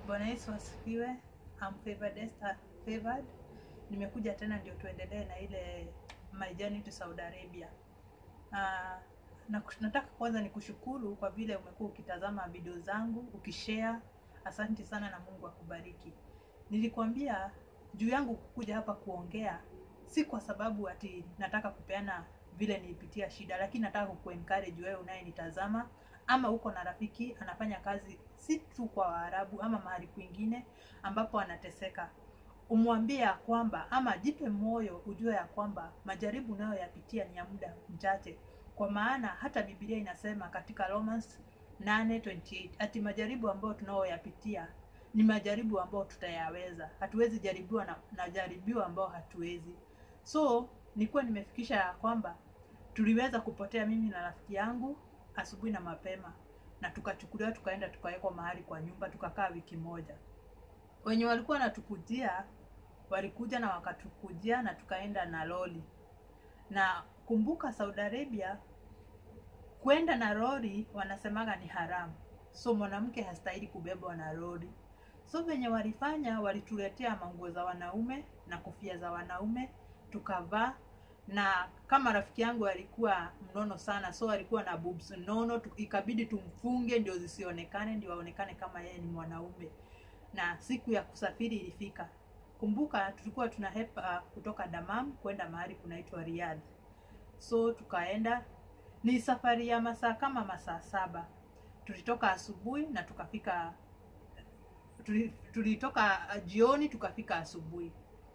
Bwana Yesu asifiwe. I'm favored, Esther favored. Nimekuja tena ndio tuendelee na ile my journey to Saudi Arabia. Nataka kwanza nikushukuru kwa vile umekuwa ukitazama video zangu, ukishare. Asante sana na Mungu akubariki. Nilikwambia juu yangu kukuja hapa kuongea si kwa sababu ati nataka kupeana vile nilipitia shida, lakini nataka kuencourage wewe unayenitazama ama uko na rafiki anafanya kazi si tu kwa Waarabu ama mahali kwingine ambapo anateseka. Umwambie kwamba ama jipe moyo, ujue ya kwamba majaribu unayoyapitia ni ya muda mchache. Kwa maana hata Biblia inasema katika Romans 8:28 ati majaribu ambayo tunayoyapitia ni majaribu ambayo tutayaweza. Hatuwezi jaribiwa na jaribio ambayo hatuwezi. So nilikuwa nimefikisha ya kwamba tuliweza kupotea mimi na rafiki yangu asubuhi na mapema, na tukachukuliwa tukaenda tukawekwa mahali kwa nyumba, tukakaa wiki moja. Wenye walikuwa natukujia walikuja na wakatukujia na tukaenda na lori. Na kumbuka Saudi Arabia kwenda na lori wanasemaga ni haramu. So mwanamke hastahili kubebwa na lori. So venye walifanya, walituletea manguo za wanaume na kofia za wanaume tukavaa. Na kama rafiki yangu alikuwa mnono sana, so alikuwa na boobs nono, ikabidi tumfunge ndio zisionekane, ndio aonekane kama yeye ni mwanaume. Na siku ya kusafiri ilifika. Kumbuka tulikuwa tunahepa kutoka Dammam kwenda mahali kunaitwa Riyadh. So tukaenda, ni safari ya masaa kama masaa 7. Tulitoka asubuhi na tukafika, tulitoka jioni tukafika asubuhi.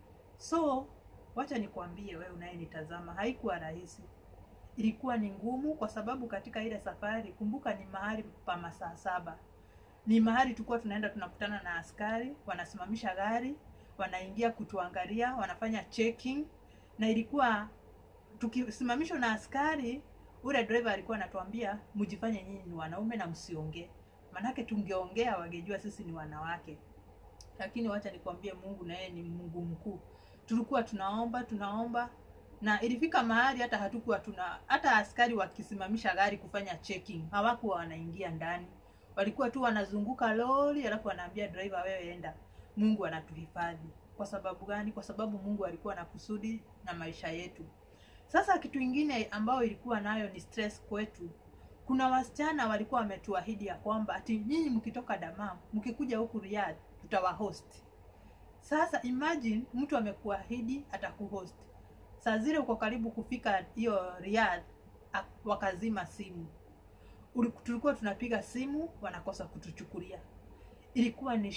So wacha nikwambie wewe unayenitazama, haikuwa rahisi. Ilikuwa ni ngumu kwa sababu katika ile safari, kumbuka ni mahali pa masaa 7. Ni mahali tulikuwa tunaenda tunakutana na askari, wanasimamisha gari, wanaingia kutuangalia, wanafanya checking. Na ilikuwa tukisimamishwa na askari, ule driver alikuwa anatuambia mjifanye nyinyi ni wanaume na msiongee. Manake tungeongea wangejua sisi ni wanawake. Lakini wacha nikwambie Mungu na yeye ni Mungu mkuu. Tulikuwa tunaomba na ilifika mahali hata hatukuwa hata askari wakisimamisha gari kufanya checking hawakuwa wanaingia ndani. Walikuwa tu wanazunguka lori alafu wanaambia driver wewe enda. Mungu anatuhifadhi. Kwa sababu gani? Kwa sababu Mungu alikuwa na kusudi na maisha yetu. Sasa kitu kingine ambao ilikuwa nayo ni stress kwetu. Kuna wasichana walikuwa wametuahidi ya kwamba ati nyinyi mkitoka Dammam, mkikuja huku Riyadh tutawahost. Sasa imagine mtu amekuahidi atakuhost. Saa zile uko karibu kufika hiyo Riyadh, wakazima simu. Tulikuwa tunapiga simu, wanakosa kutuchukulia. Ilikuwa ni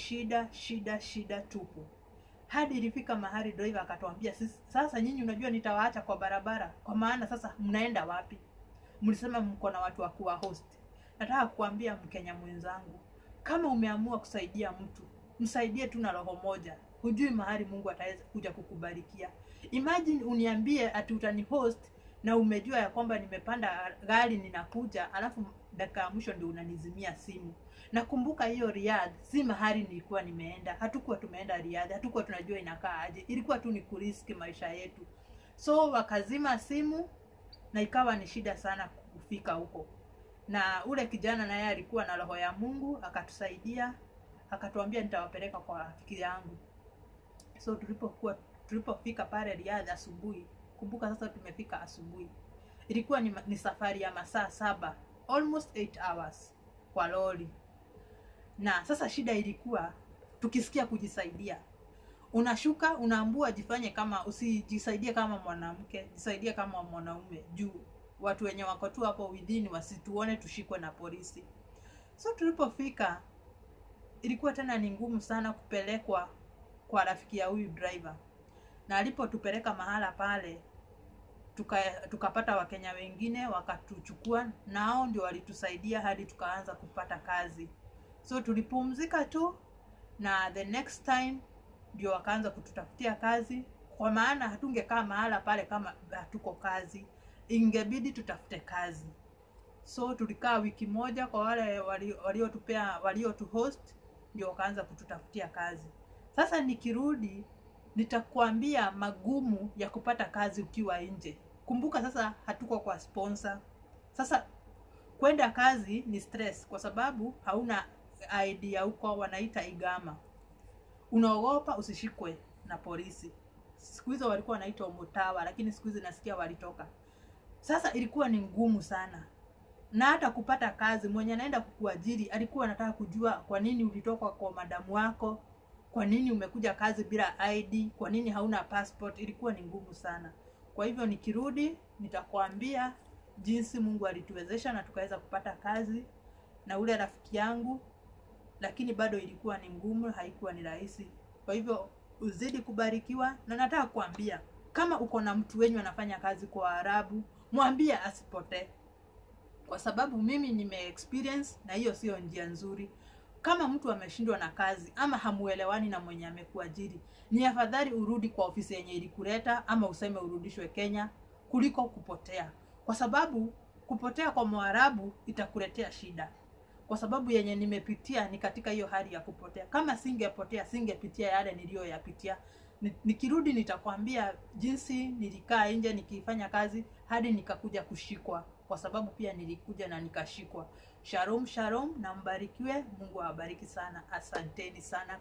shida tupu. Hadi ilifika mahali driver akatuambia sasa nyinyi unajua nitawaacha kwa barabara. Kwa maana sasa mnaenda wapi? Mlisema mko na watu wa kuwa host. Nataka kukuambia Mkenya mwenzangu, kama umeamua kusaidia mtu, msaidie tu na roho moja. Hujui mahali Mungu ataweza kuja kukubarikia. Imagine uniambie ati utanihost na umejua ya kwamba nimepanda gari ninakuja, alafu dakika ya mwisho ndio unanizimia simu. Nakumbuka hiyo Riyadh si mahali nilikuwa nimeenda. Hatukuwa tumeenda Riyadh, hatukuwa tunajua inakaa aje. Ilikuwa tu ni kuriski maisha yetu. So wakazima simu na ikawa ni shida sana kufika huko. Na ule kijana naye alikuwa na roho ya Mungu, akatusaidia, akatuambia nitawapeleka kwa rafiki yangu. So tulipofika pale Riyadh asubuhi, kumbuka sasa tumefika asubuhi. Ilikuwa ni safari ya masaa 7, almost 8 hours kwa lori. Na sasa shida ilikuwa tukisikia kujisaidia. Unashuka, unaambua jifanye kama, usijisaidie kama mwanamke, jisaidie kama mwanaume. Juu watu wenye wako tu hapo within wasituone tushikwe na polisi. So tulipofika ilikuwa tena ni ngumu sana kupelekwa kwa rafiki ya huyu driver. Na alipotupeleka mahala pale, tukapata Wakenya wengine wakatuchukua, nao ndio walitusaidia hadi tukaanza kupata kazi. So tulipumzika tu na the next time ndio wakaanza kututafutia kazi, kwa maana hatungekaa mahala pale kama hatuko kazi. Ingebidi tutafute kazi. So tulikaa wiki moja kwa wale waliotuhost, ndio wakaanza kututafutia kazi. Sasa nikirudi nitakwambia magumu ya kupata kazi ukiwa nje. Kumbuka sasa hatuko kwa sponsor. Sasa kwenda kazi ni stress kwa sababu hauna ID ya huko wanaita igama. Unaogopa usishikwe na polisi. Siku hizo walikuwa wanaitwa Mutawa, lakini siku hizi nasikia walitoka. Sasa ilikuwa ni ngumu sana. Na hata kupata kazi, mwenye anaenda kukuajiri alikuwa anataka kujua kwa nini ulitoka kwa madamu wako, kwa nini umekuja kazi bila ID, kwa nini hauna passport. Ilikuwa ni ngumu sana. Kwa hivyo nikirudi nitakwambia jinsi Mungu alituwezesha na tukaweza kupata kazi na ule rafiki yangu, lakini bado ilikuwa ni ngumu, haikuwa ni rahisi. Kwa hivyo uzidi kubarikiwa, na nataka kuambia kama uko na mtu wenyu anafanya kazi kwa Arabu, mwambie asipotee. Kwa sababu mimi nime experience na hiyo sio njia nzuri. Kama mtu ameshindwa na kazi ama hamuelewani na mwenye amekuajiri, ni afadhali urudi kwa ofisi yenye ilikuleta ama useme urudishwe Kenya kuliko kupotea. Kwa sababu kupotea kwa Mwarabu itakuletea shida. Kwa sababu yenye nimepitia ni katika hiyo hali ya kupotea. Kama singepotea, singepitia yale niliyoyapitia. Nikirudi nitakwambia jinsi nilikaa nje nikifanya kazi hadi nikakuja kushikwa, kwa sababu pia nilikuja na nikashikwa. Shalom shalom, na mbarikiwe. Mungu awabariki sana. Asanteni sana.